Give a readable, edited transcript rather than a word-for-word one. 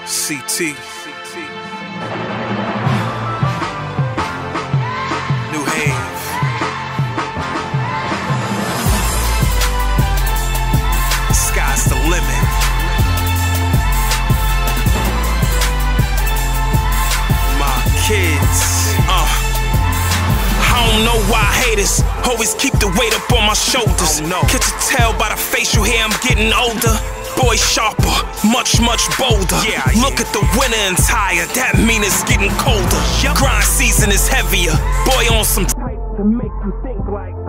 CT. New Have. Sky's the limit. My kids. I don't know why haters always keep the weight up on my shoulders. Oh, no. Can't you tell by the facial hair I'm getting older? Boy sharper, much bolder. Look at the winter and tired, that mean it's getting colder. Grind season is heavier. Boy on some type to make you think like